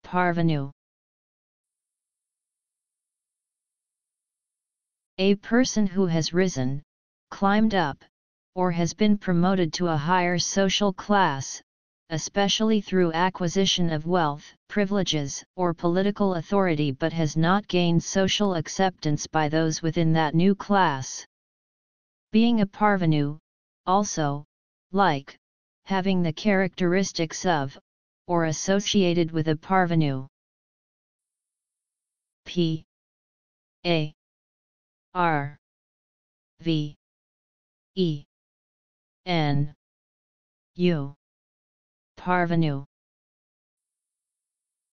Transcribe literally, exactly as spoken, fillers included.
Parvenu. A person who has risen, climbed up, or has been promoted to a higher social class, especially through acquisition of wealth, privileges, or political authority, but has not gained social acceptance by those within that new class. Being a parvenu, also, like, having the characteristics of, or associated with a parvenu. P A R V E N U Parvenu.